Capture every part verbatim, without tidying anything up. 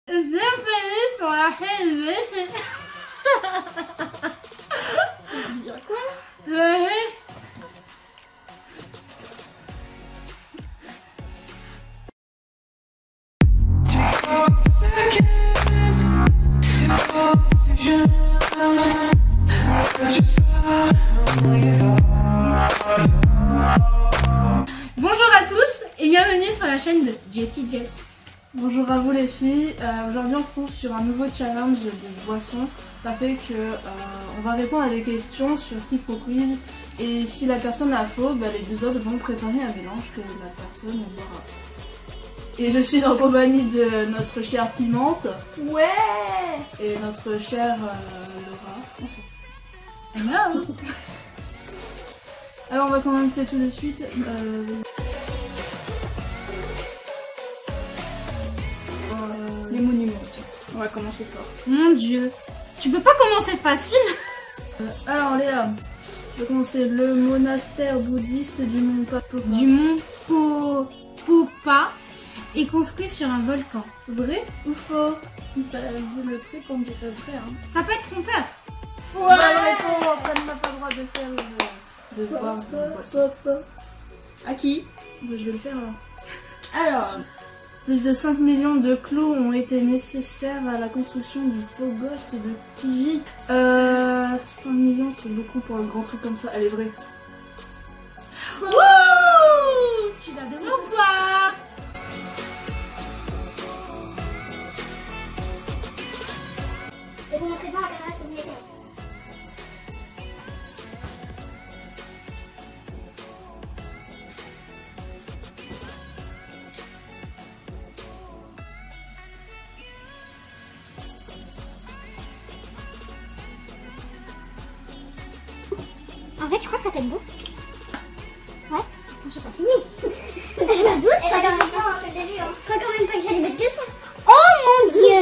Bienvenue sur la chaîne de... Il y a quoi? Le... Bonjour à tous et bienvenue sur la chaîne de Jessie Jess. Bonjour à vous les filles, euh, aujourd'hui on se trouve sur un nouveau challenge de boissons. Ça fait que euh, on va répondre à des questions sur Qui Pro Quiz. Et si la personne a faux, bah, les deux autres vont préparer un mélange que la personne boira. Et je suis en compagnie de notre chère Pimente. Ouais. Et notre chère euh, Laura. On s'en fout. Hello. Alors on va commencer tout de suite. Euh... Euh, les monuments, tiens. On va commencer fort. Mon dieu, tu peux pas commencer facile? Euh, alors Léa, je vais commencer. Le monastère bouddhiste du mont Papopa. Du mont Po... Popa est construit sur un volcan. Vrai ou faux? T'as vu le truc quand j'étais vrai, hein. Ça peut être trompeur. Ouais, réponse, ça ne m'a pas le droit de faire le... de boire de boisson. À qui? Bah, je vais le faire alors. Alors, Plus de cinq millions de clous ont été nécessaires à la construction du Pogost de Kiji. Euh, cinq millions, c'est beaucoup pour un grand truc comme ça. Elle est vraie. wouh, tu l'as donné au poids. Et vous montrez pas la caméra sur le météo. En fait, je crois que ça peut être beau. Ouais, attends, j'ai pas fini. Je me doute, ça va faire c'est le début. Hein. Je crois quand même pas que j'allais mettre que ça. Oh mon dieu.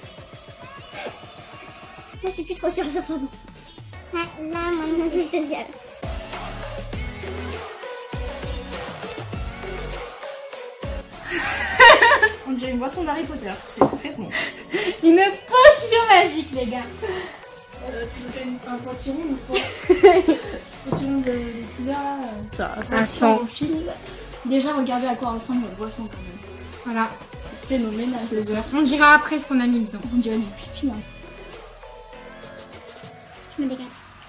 Moi, je suis plus trop sûre que ça soit bon. Ouais, là, mon avis spécial. On dirait une boisson d'Harry Potter. C'est très bon. Une potion magique, les gars. Euh, tu veux faire une- un potiron ou pas? Potiron de l'étudiant là. Ça, Attends. au fil. Déjà, regardez à quoi ressemble notre boisson quand même. Voilà, C'est phénoménal. c'est dur. On dira après ce qu'on a mis dedans. On dirait du pipi. Hein. Je me dégage.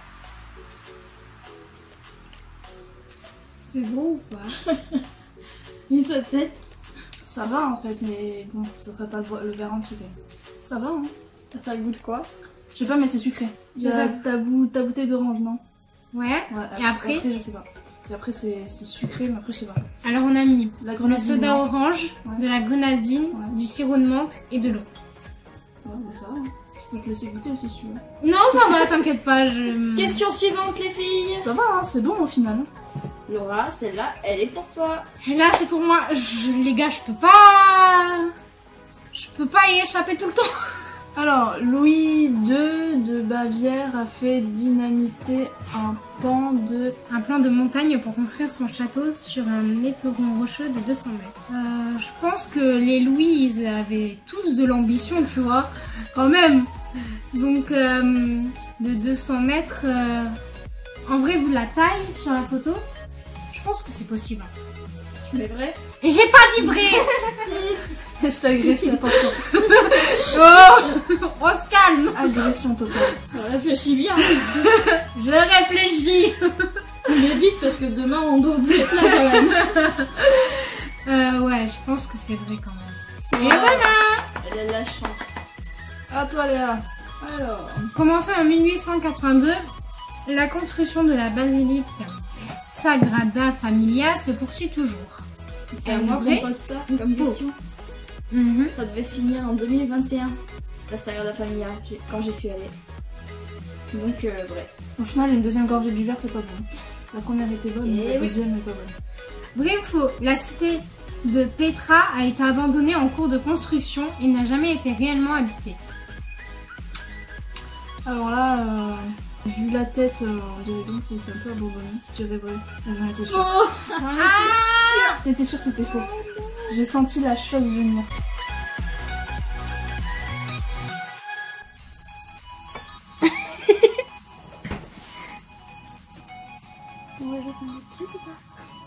C'est bon ou pas? Ni sa tête. Ça va en fait, mais bon, ça ferait pas le, vo- le verre entier quand même. Ça va, hein? Ça goûte quoi? Je sais pas, mais c'est sucré. Il y a Ça- ta, bou- ta bouteille d'orange, non? Ouais. Ouais, Et après Après, je sais pas. C'est- Après, c'est c'est sucré, mais après, je sais pas. Alors on a mis La le grenadine. soda non. orange, Ouais. de la grenadine, Ouais. du sirop de menthe et de l'eau. Ouais, mais ça va. Hein. Je peux te laisser goûter aussi si tu veux. Non, ça va, t'inquiète pas. Je... Question suivante les filles. Ça va, hein, c'est bon au final. Hein. Laura, celle-là, elle est pour toi. Et là, c'est pour moi. Je... Les gars, je peux pas. Je peux pas y échapper tout le temps. Alors, Louis deux de Bavière a fait dynamiter un pan de... Un plan de montagne pour construire son château sur un éperon rocheux de deux cents mètres. Euh, je pense que les Louis, ils avaient tous de l'ambition, tu vois, quand même. Donc, euh, de deux cents mètres, euh, en vrai, vu la taille sur la photo, je pense que c'est possible. Mais vrai? Et j'ai pas dit vrai. Laisse agresser, attention. Oh, on se calme. Agression totale. Réfléchis bien. Je réfléchis. Mais vite parce que demain on doit vous être là quand même. Euh, ouais, je pense que c'est vrai quand même. Et Ouais. voilà. Elle a la chance. À toi, Léa. Alors, Commencé en mille huit cent quatre-vingt-deux, la construction de la basilique Sagrada Familia se poursuit toujours. c'est à Est-ce moi vrai qu'on pose ça ou comme faux? question. Mhm. Ça devait se finir en deux mille vingt et un. La Sagrada Familia, j'ai- quand j'y suis allée. Donc, euh, vrai. Au final, une deuxième gorgée du verre, c'est pas bon. La première était bonne, mais Eh la oui. deuxième n'est pas bonne. Vrai ou faux? La cité de Petra a été abandonnée en cours de construction et n'a jamais été réellement habitée. Alors là, euh, vu la tête, euh, on dirait bien que c'était un peu abandonné. Je dirais vrai. J'en étais sûre. Oh, J'étais sûre que c'était faux. J'ai senti la chose venir. ou pas?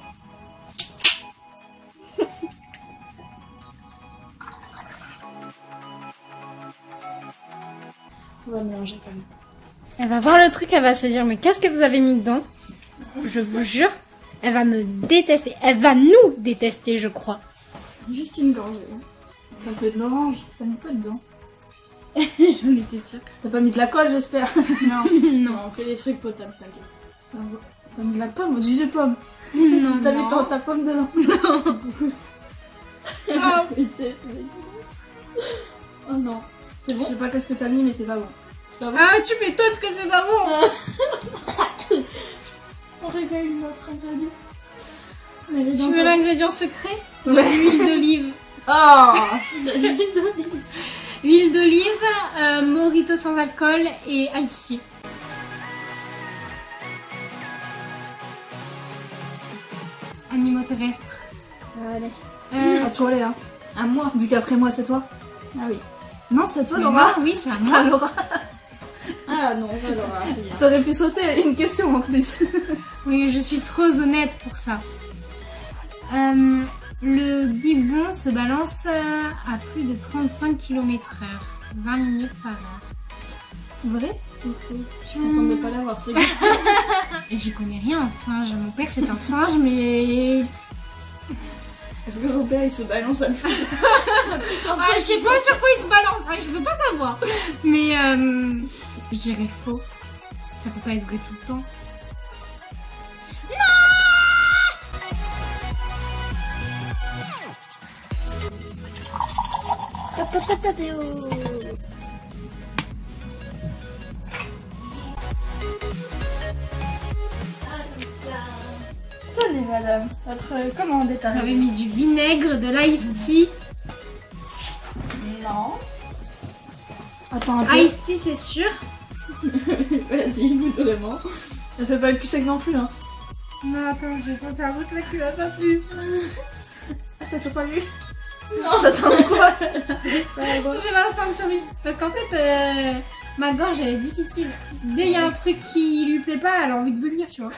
On va mélanger quand même. Elle va voir le truc, elle va se dire mais qu'est-ce que vous avez mis dedans? Je vous jure, elle va me détester. Elle va nous détester, je crois. Juste une gorgée. Ça fait de l'orange. T'as mis quoi dedans? J'en étais sûre. T'as pas mis de la colle, j'espère? Non, Non. non, on fait des trucs potables, t'inquiète. T'as t'as mis de la pomme, du jus de pomme. Non, T'as mis non. ta, ta pomme dedans. Ah, Putain, c'est dégueulasse. Oh non. C'est Je bon? sais pas qu'est-ce que t'as mis, mais c'est pas bon. C'est pas bon? Ah, tu m'étonnes que c'est pas bon. On révèle notre ingrédient. Tu veux l'ingrédient secret? Ouais. L'huile d'olive. Oh. Huile d'olive, euh, mojito sans alcool et icy. Animaux terrestres. Allez. Euh, À toi, Léa. À moi. Vu qu'après moi, c'est toi. Ah oui. Non, c'est toi, mais Laura. moi, oui, c'est à C'est moi. à Laura. Ah non, ça Laura, c'est bien. T'aurais pu sauter une question en plus. Oui, je suis trop honnête pour ça. Euh, le gibbon se balance à plus de trente-cinq kilomètres heure. vingt minutes par heure. Vrai? Je suis contente de pas l'avoir, c'est bien. Et j'y connais rien en singe. Mon père c'est un singe, mais... Est-ce que ton père il se balance à plus? Ah, je sais pas sur quoi il se balance, hein, je veux pas savoir. Mais euh, je dirais faux. Ça peut pas être vrai tout le temps. Tenez, madame. Votre commande est Vous avez arrivée. mis du vinaigre, de l'ice tea. Non. Attends un peu. Ice tea c'est sûr. Vas-y, goûte vraiment. Ça fait pas le cul sec non plus, hein. Non attends, j'ai senti un truc là qui m'a pas plu. T'as toujours pas vu? Non, Attends, quoi? J'ai l'instinct de survie. Parce qu'en fait, euh, ma gorge elle est difficile. Dès qu'il y a un truc qui lui plaît pas, elle a envie de vomir, tu vois.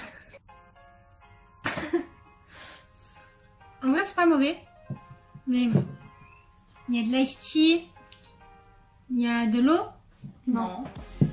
En vrai, c'est pas mauvais. Mais bon. Il y a de l'ice tea. Il y a de l'eau. Non.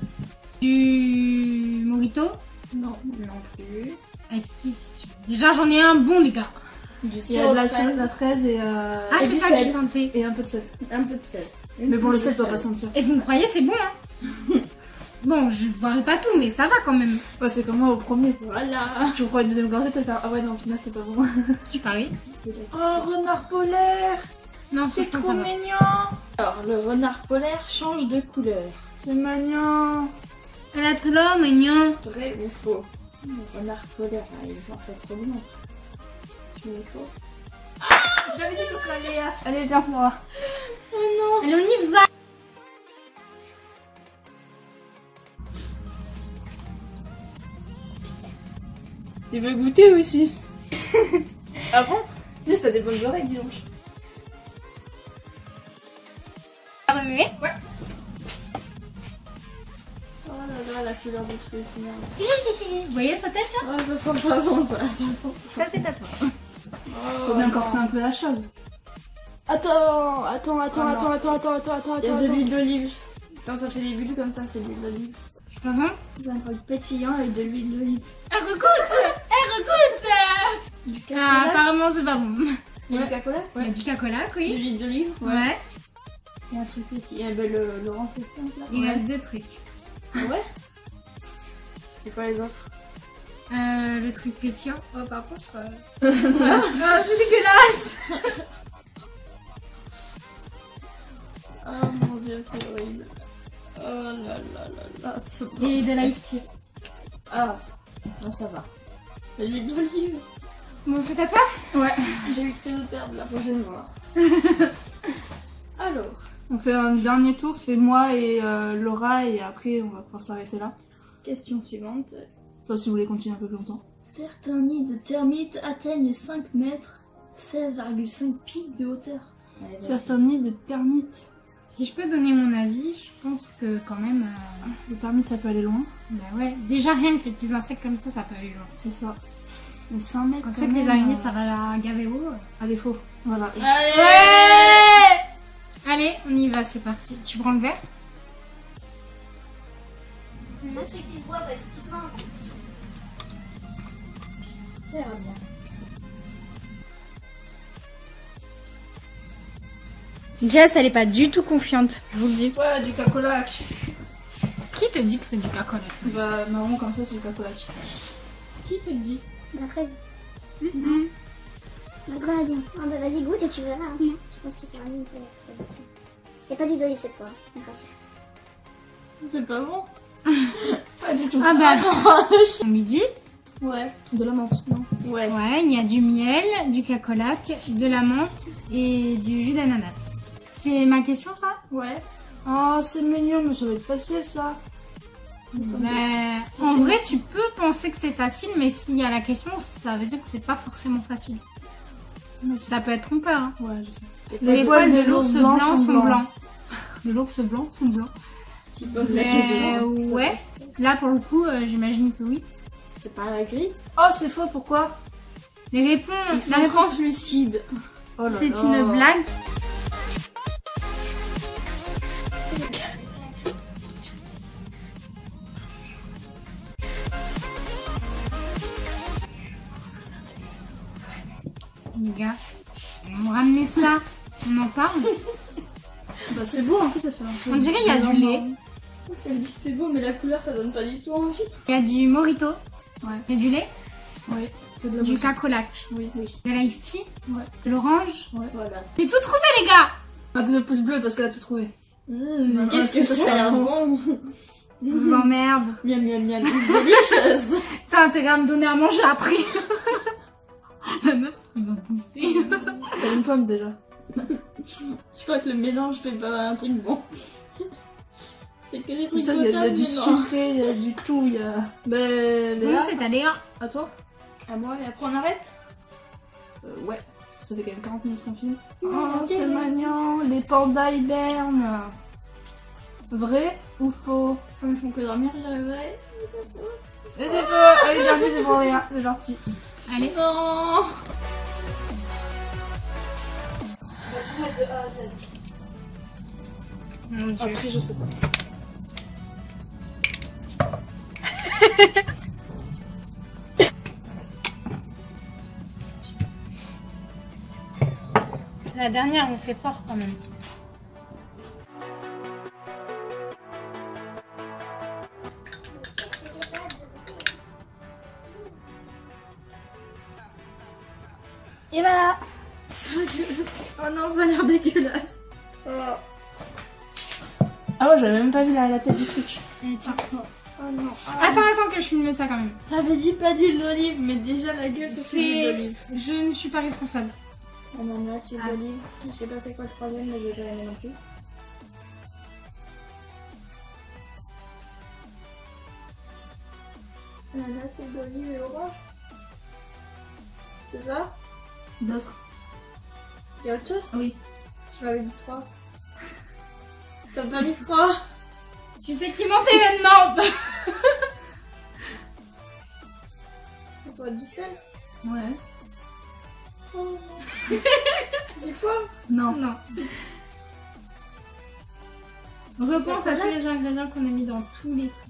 Du mojito. Non. Non plus. Ice tea, c'est sûr. Déjà, j'en ai un bon, les gars. Du Il y a de la fraise, la fraise et, euh, Ah, et c'est du ça que sel. je sentais. Et un peu de sel. Un peu de sel. Mais bon, le sel doit pas sentir. Et vous me croyez, c'est bon, hein. Bon, je parle pas tout, mais ça va quand même. Ouais, c'est comme moi au premier. Voilà. Je vous crois une deuxième gorgée, t'as fait ah ouais, non, au final, c'est pas bon. Tu paries? Oh, renard polaire! Non, C'est franchement, trop ça va. mignon! Alors, le renard polaire change de couleur. C'est mignon! Elle a trop l'homme, mignon. Vrai ou faux? Le renard polaire, ah, il est censé être blanc. Tu mets faux? J'avais dit que ce serait Léa! Allez, viens, Laura! Allez, on y va. Il veut goûter aussi! Ah bon? Dis, t'as des bonnes oreilles, dis donc! Ah, oui, oui. Oh là là, la couleur du truc, merde. Vous voyez sa tête là? Oh, ça sent pas bon, ça. Ça sent. Ça, c'est à toi. Faut bien corser un peu la chose. Attends, attends, attends, Oh non. attends, attends, attends, attends, attends, Il y a attends. de l'huile d'olive. Quand ça fait des bulles comme ça, c'est de l'huile d'olive. C'est pas bon? C'est un truc pétillant avec de l'huile d'olive. Elle recoute! Elle recoute! Du Ah, cacola. apparemment, c'est pas bon. Il y a du cacola? Il y a du cacola, De oui. l'huile d'olive. Ouais. Et un truc pétillant. Et ben le Laurent fait plein là. Il reste deux trucs. Ouais. C'est quoi les autres? Euh, le truc pétillant. Oh, par contre. Euh... ah, c'est dégueulasse! Oh mon dieu, c'est horrible. Oh là là là là, c'est bon. Et de l'ice tea. Ah, ah ça va. De l'huile d'olive. Bon, c'est à toi? Ouais. J'ai eu très de perdre la prochaine fois. Alors, On fait un dernier tour, ça fait moi et euh, Laura, et après on va pouvoir s'arrêter là. question suivante. Sauf si vous voulez continuer un peu plus longtemps. Certains nids de termites atteignent les cinq mètres, seize virgule cinq pieds de hauteur. Allez, vas-y. Certains nids de termites. Si je peux donner mon avis, je pense que quand même. Euh... Les termites, ça peut aller loin. Bah ouais, déjà rien que les petits insectes comme ça, ça peut aller loin. C'est ça. Mais cent mètres. Quand c'est que les araignées, ça va gaver haut. Allez, faux. Voilà. Allez. Ouais. Allez, on y va, c'est parti. Tu prends le verre? Non, celui qui se boit, bah, il se mange. Ça ira bien. Jess, elle est pas du tout confiante, je vous le dis. Ouais, du cacolac. Qui te dit que c'est du cacolac? Bah, marron comme ça, c'est du cacolac. Qui te dit? La fraise. Mm-hmm. La grenadine. Ah bah vas-y, goûte et tu verras. Hein. Je pense que ça sera mieux. Il n'y a pas du d'olive cette fois, je te rassure. C'est pas bon. Pas du tout. Ah bah attends, on lui dit. Ouais. De la menthe, non? Ouais. Ouais, il y a du miel, du cacolac, de la menthe et du jus d'ananas. C'est ma question ça? Ouais. Oh, c'est mignon, mais ça va être facile ça. Bah, en vrai, tu peux penser que c'est facile, mais s'il y a la question, ça veut dire que c'est pas forcément facile. Mais Ça peut être trompeur. Hein. Ouais, je sais. Les, poils de l'ours blanc sont blancs. De l'ours blanc sont blancs. Tu poses la Mais, question. ouais. Là, pour le coup, euh, j'imagine que oui. C'est pas la grille. Oh, c'est faux, pourquoi? Les réponses. Ils La sont réponse, translucides. Oh là c'est là. une blague. Les gars, on m'a ramené ça. On en parle. Bah, c'est beau, en plus, ça fait un peu. On dirait qu'il y a du lait. Elle dit c'est beau, mais la couleur ça donne pas du tout envie. Il y a du morito. Ouais. Il y a du lait. Oui. C'est de la Du boisson. cacolac. Oui, oui. De l'ice tea. Ouais. De l'orange. Voilà. J'ai tout trouvé, les gars. Pas de pouce bleu parce qu'elle a tout trouvé. Mmh, Non, qu'est-ce que est-ce que ça ça a l'air sent bon. Je vous emmerde. Miam miam miam. Délicieuse. T'as intérêt à me donner à manger après. La meuf, elle va bouffer. T'as une pomme déjà. Je crois que le mélange fait pas un truc bon. C'est que des Tout trucs ça, il y a, il y a potables, du mais non. sucré, il y a du tout, il y a. Ben, Bon, Léa, c'est à Léa. à toi? À moi et après on arrête. Euh, ouais. Ça fait quand même quarante minutes qu'on filme. Ouais, Oh, ok, c'est ouais. mignon. Les pandas hibernent. Vrai ou faux? Comme ils font que dormir, j'arriverai. Et c'est faux. Allez, dernier, c'est pour rien. C'est parti. Allez. Non. On va tout mettre de A à Z. Mon Dieu. Après, je sais pas. La dernière, on fait fort quand même. Et voilà. Oh non, ça a l'air dégueulasse. Ah ouais, j'avais même pas vu la, la tête du truc. Eh, tiens. Oh non. Attends, attends que je filme ça quand même. T'avais dit pas d'huile d'olive, mais déjà la gueule c'est C'est- l'huile d'olive. Je ne suis pas responsable. Ananas, huile Ah. d'olive. Je sais pas c'est quoi le troisième, mais je vais pas aimer non plus. Ananas, huile d'olive et orange. C'est ça? D'autres? Y'a autre chose? Oui. Tu m'avais dit trois. T'as pas mis trois? Tu sais qui mentait maintenant. C'est quoi, du sel? Ouais. Oh non. Du poivre? Non. Non. Repense à tous les ingrédients qu'on a mis dans tous les trucs.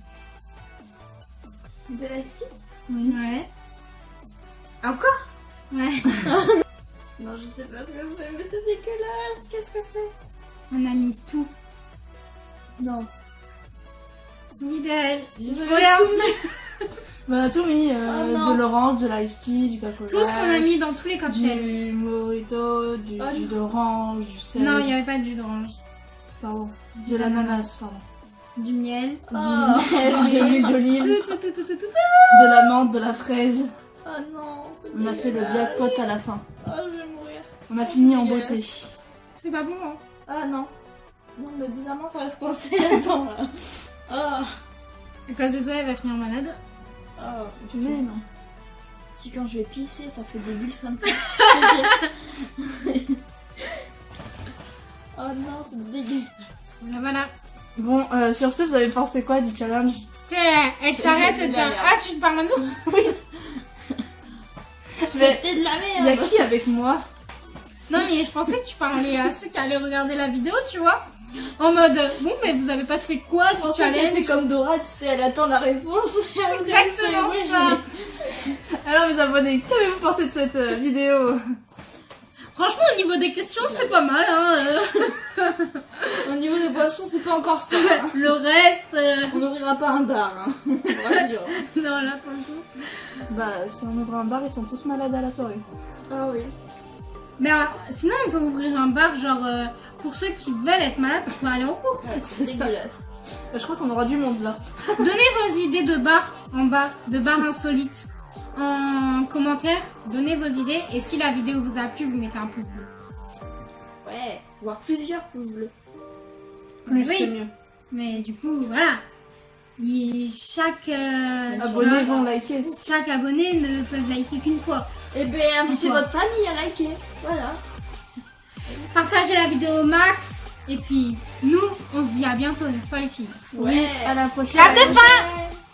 De l'ice tea? Oui. Ouais. Encore? Ouais. Non, je sais pas ce que c'est, mais c'est dégueulasse. Qu'est-ce que c'est? On a mis tout. Non. Idéal. Je Regarde. Bah, on a tout mis. Euh, Oh non. de l'orange, de l'ice tea, du cacolac. Tout ce qu'on a mis dans tous les cocktails. Du morito, du Oh jus non. d'orange, du sel. Non, il n'y avait pas de jus d'orange. Pardon. De l'ananas, pardon. Du miel. Oh. Du miel, de l'huile d'olive, Tout, tout, tout, tout, tout, tout. de la menthe, de la fraise. Oh non, c'est On a fait le dégueulasse. jackpot à la fin. Oh, je vais mourir. On a fini en dégueulasse. beauté. C'est pas bon, hein. Ah non. Non, mais bizarrement, ça reste coincé là-dedans. Là. Oh. À cause de toi, elle va finir malade. Oh, Tu veux, non? si quand je vais pisser, ça fait des bulles comme ça. Oh non, c'est dégueulasse. Voilà, voilà. Bon, euh, sur ce, vous avez pensé quoi du challenge? Tu sais, elle s'arrête c'est et de dit la merde. ah, tu te parles à nous? Mais C'était de la il y a merde. qui avec moi? Non, mais je pensais que tu parlais à ceux qui allaient regarder la vidéo, tu vois. En mode, bon, mais vous avez passé quoi du Je pensais qu'elle fait challenge? comme Dora, tu sais, elle attend la réponse. Exactement ça. Alors mes abonnés, qu'avez-vous pensé de cette euh, vidéo? Franchement, au niveau des questions, c'était pas mal, hein. euh. Au niveau des boissons, c'est pas encore ça. hein. Le reste, euh, On n'ouvrira pas un bar, hein. Je vous rassure. non, là, pour le coup. Bah si on ouvre un bar, ils sont tous malades à la soirée. Ah oui. Mais euh, sinon, on peut ouvrir un bar, genre, euh, pour ceux qui veulent être malades pour aller en cours. C'est ça. Dégueulasse. Je crois qu'on aura du monde là. Donnez vos idées de bar en bas, de bar insolite en commentaire. Donnez vos idées et si la vidéo vous a plu, vous mettez un pouce bleu. Ouais, voire plusieurs pouces bleus. Plus Oui. c'est mieux. Mais du coup, voilà. Il- chaque, euh, Abonnés tu vois, vont liker. chaque abonné ne peut liker qu'une fois. Et ben, invitez Enfin. votre famille à liker. Voilà. Partagez la vidéo au max. Et puis, nous, on se dit à bientôt, n'est-ce pas les filles? Oui, à la prochaine. La fin